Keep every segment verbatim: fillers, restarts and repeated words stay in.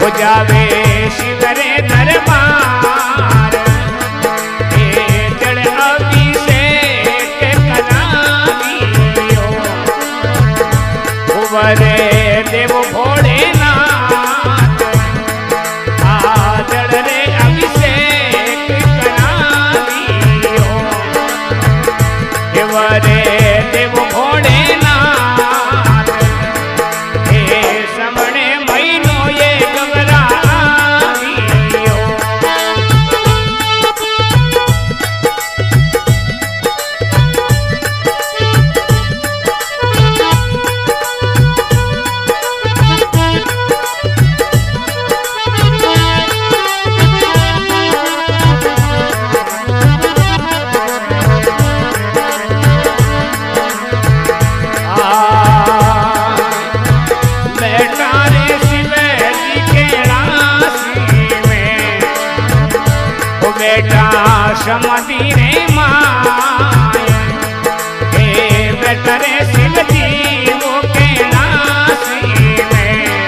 हो जावे शिवरे दरबार ए जड़ अभिषेक करावियो उवरे देव भोलेनाथ आ जड़ रे अभिषेक करावियो उवरे देव भोलेनाथ ए समणे महीनो ये गवरावियो बेटा समाधि रे माया हे बेटा रे शिव जी वो के नासी में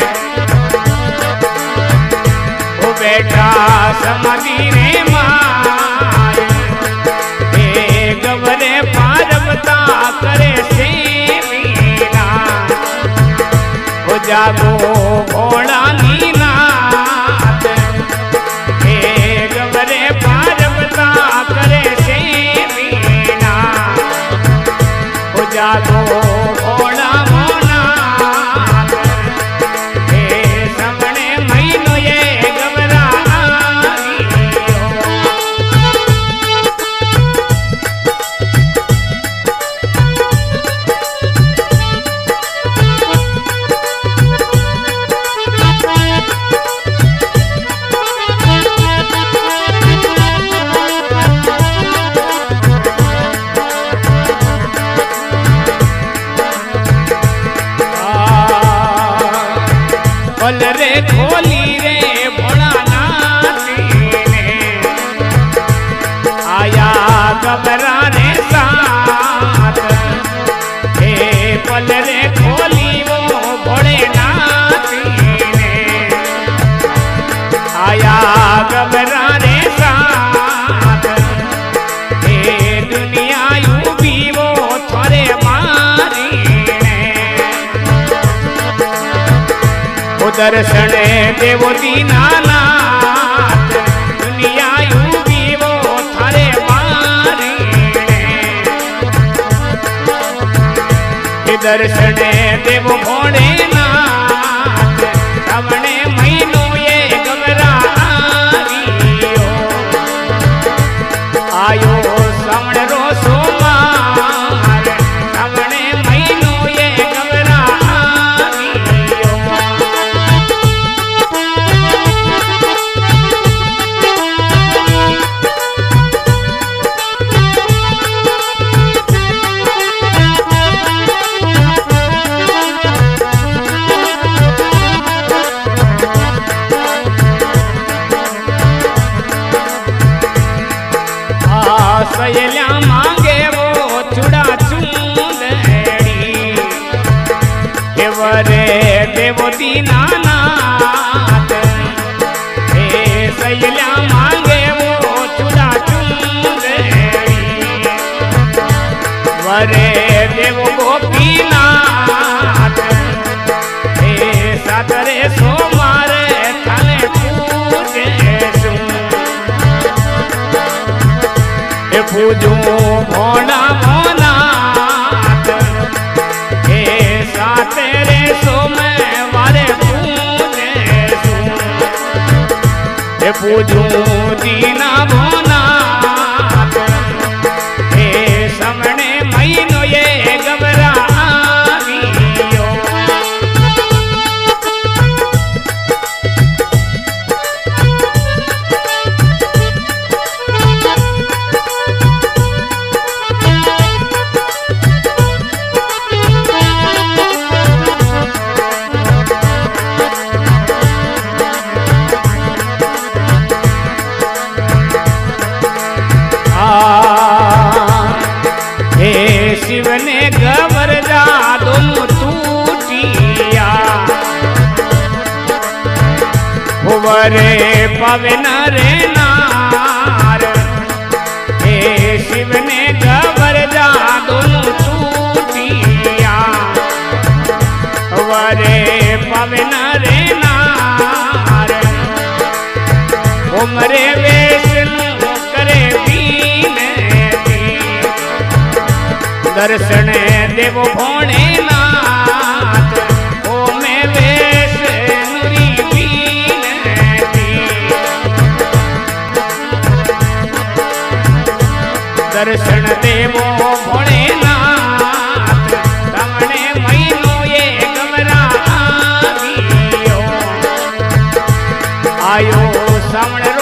ओ बेटा समाधि रे माया हे गवरे पार्वता करे सेवीना ओ जागो भोला नीनाथ हे गवरे पार्वता करे सेवीना हो जागो भोला मोनाथ हे समणे महीनो ये गवरावियो पल रे खोली रे भोलानाथ ने आया गबरा रे साथ हे पल रे खोली वो भोलेनाथ ने आया गबरा रे साथ हे दुनिया यूं भी वो थोड़े मारी दर्शन देवो दीनानाथ दुनिया यूं भी वो थारे मारी दर्शन देवो भोलेनाथ श्रावणे महीनो ये गवरावियो आयो श्रावण रो सोमार श्रावणे महीनो ये गवरावियो सयल्या मांगे वो चुड़ा चूंदड़ी देवरे देवो दीनानाथ हे सयल्या मांगे वो चुड़ा चूंदड़ी वरे देवो गोपीनाथ हे सातरे सोमारे थाने पूजे सु पूजू भोला मोनाथ हे सातेरे सोमे वारे पूजे सु हे पूजू दीना भोनाथ हे समणे महीनो ये गवरावियो वरे पवन रे नार हे शिव ने गबर जा दोनों टूटिया वरे पवन रे नार उमरे वैष्णु करे बीनती दर्शन देव भोलेनाथ ओ मैं वैष्णुरी बीनती दर्शन देवो भोलेनाथ तमने महीनो ये गमरा आवियो आयो सामने